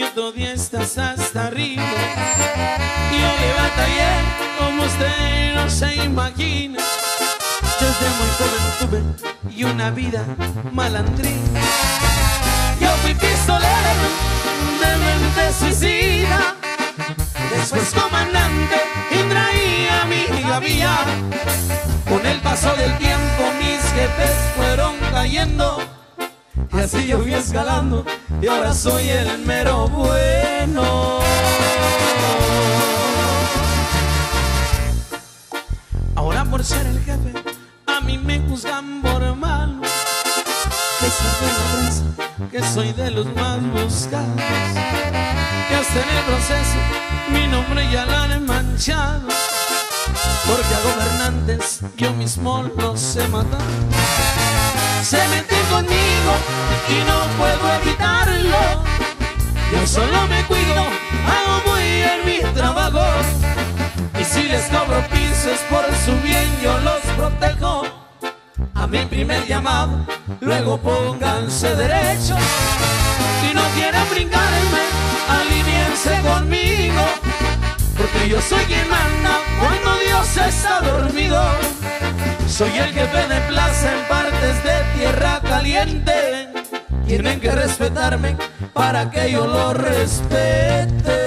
otro día estás hasta arriba. Yo le batallé como usted no se imagina. Desde muy joven tuve y una vida malandrina. Yo fui pistolero de mente suicida, después comandante y traía mi gavilla. Con el paso del tiempo mis jefes fueron cayendo, y así yo fui escalando y ahora soy el mero bueno. Ahora por ser el jefe a mí me juzgan por malo, que sabe la prensa que soy de los más buscados, que hasta en el proceso mi nombre ya lo han manchado, porque a gobernantes yo mismo los he matado. Se meten conmigo y no puedo evitarlo. Yo solo me cuido, hago muy bien mi trabajo, y si les cobro pisos por su bien yo los protejo. A mi primer llamado luego pónganse derechos, y no quieran brincarme, alineense conmigo, porque yo soy quien manda cuando Dios está dormido. Soy el jefe de plaza en partes de tierra caliente. Tienen que respetarme para que yo lo respete.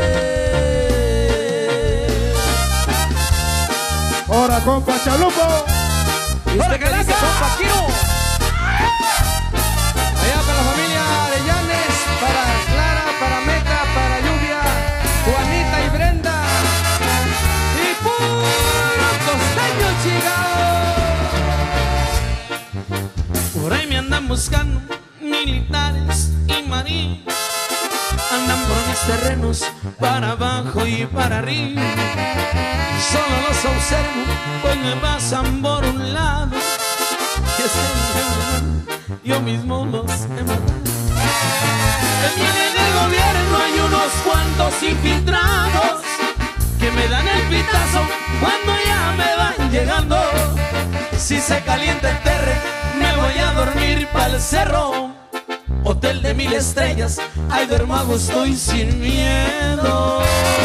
Ahora, compa Chalupo. ¿Y usted qué dice, compa Kiro? Allá para la familia Arellanes, para Clara, para Meca, para Lluvia, Juanita y Brenda. Y puro costeño chingado. Por ahí me andan buscando militares y marines, andan por mis terrenos para abajo y para arriba. Solo los observo, pues me pasan por un lado, y es que yo mismo los he matado. En el gobierno hay unos cuantos infiltrados que me dan el pitazo cuando ya me van llegando. Si se calienta el terre, me voy a dormir pa'l cerro. Hotel de 1000 estrellas, ahí duermo a gusto y sin miedo.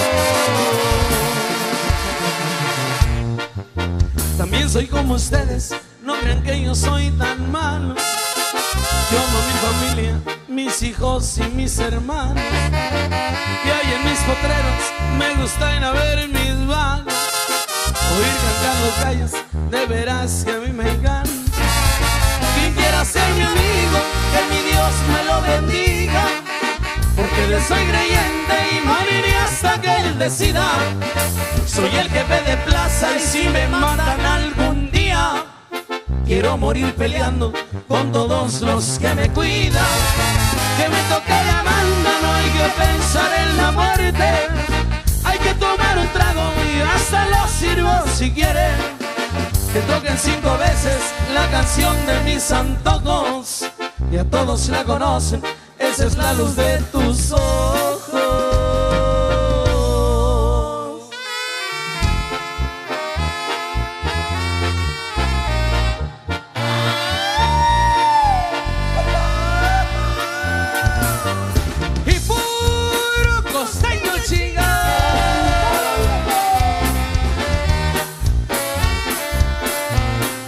También soy como ustedes, no crean que yo soy tan malo. Yo amo mi familia, mis hijos y mis hermanos, y ahí en mis potreros me gusta ir a ver mis vagos, oír cantar los gallos, de veras que a mí me encanta. Quien quiera ser mi amigo, que mi Dios me lo bendiga, porque le soy creyente y moriré hasta que Él decida. Soy el jefe de plaza y si me matan algún día, quiero morir peleando con todos los que me cuidan. Que me toque la banda, no hay que pensar en la muerte. Hay que tomar un trago y hasta lo sirvo si quieren. Que toquen 5 veces la canción de mis antojos, y a todos la conocen, esa es la luz de tus ojos.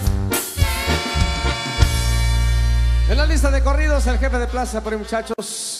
En la lista de corridos, el jefe de plaza, por ahí, muchachos.